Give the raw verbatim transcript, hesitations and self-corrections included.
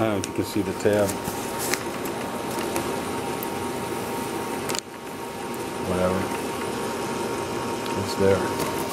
don't know if you can see the tab. Whatever. It's there.